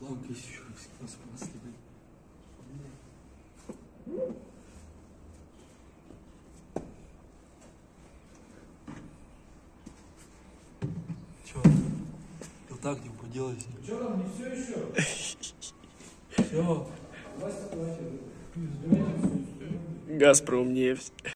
Шланг есть еще раз последний. Че? Ты так не поделайся. Че там, не все еще? Все. Вася, Газпром нефть.